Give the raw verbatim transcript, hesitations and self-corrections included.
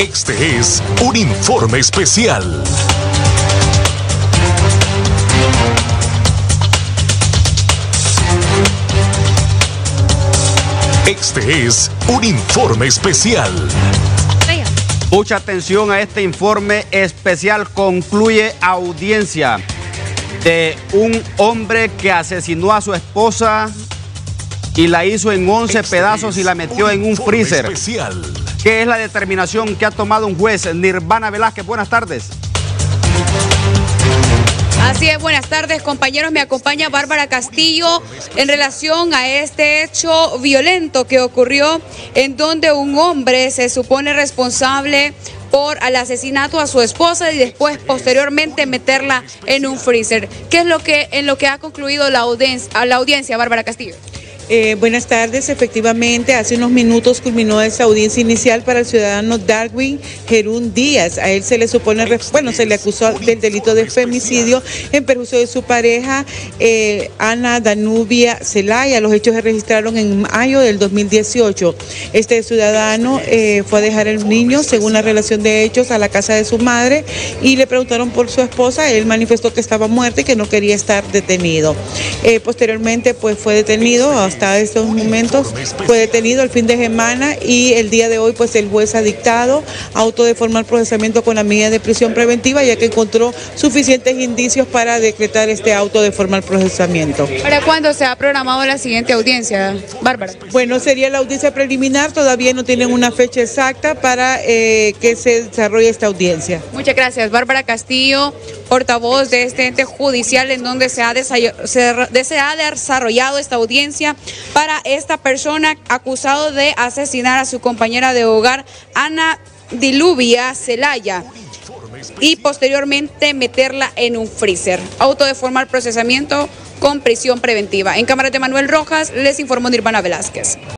Este es un informe especial. Este es un informe especial. Mucha atención a este informe especial. Concluye audiencia de un hombre que asesinó a su esposa y la hizo en once este pedazos y la metió en un freezer. Especial. ¿Qué es la determinación que ha tomado un juez? Nirvana Velázquez, buenas tardes. Así es, buenas tardes compañeros, me acompaña Bárbara Castillo en relación a este hecho violento que ocurrió en donde un hombre se supone responsable por el asesinato a su esposa y después posteriormente meterla en un freezer. ¿Qué es lo que en lo que ha concluido la audiencia, la audiencia Bárbara Castillo? Eh, buenas tardes, efectivamente, hace unos minutos culminó esa audiencia inicial para el ciudadano Darwin Gerún Díaz. A él se le supone, bueno, se le acusó del delito de femicidio en perjuicio de su pareja, eh, Ana Danubia Zelaya. Los hechos se registraron en mayo del dos mil dieciocho. Este ciudadano eh, fue a dejar el niño, según la relación de hechos, a la casa de su madre y le preguntaron por su esposa. Él manifestó que estaba muerta y que no quería estar detenido. Eh, posteriormente, pues fue detenido. Hasta estos momentos fue detenido el fin de semana y el día de hoy pues el juez ha dictado auto de formal procesamiento con la medida de prisión preventiva, ya que encontró suficientes indicios para decretar este auto de formal procesamiento. ¿Para cuándo se ha programado la siguiente audiencia, Bárbara? Bueno, sería la audiencia preliminar, todavía no tienen una fecha exacta para eh, que se desarrolle esta audiencia. Muchas gracias, Bárbara Castillo, portavoz de este ente judicial en donde se ha, se, se ha desarrollado esta audiencia para esta persona acusado de asesinar a su compañera de hogar, Ana Danubia Zelaya, y posteriormente meterla en un freezer. Auto de formal procesamiento con prisión preventiva. En cámara de Manuel Rojas, les informó Nirvana Velázquez.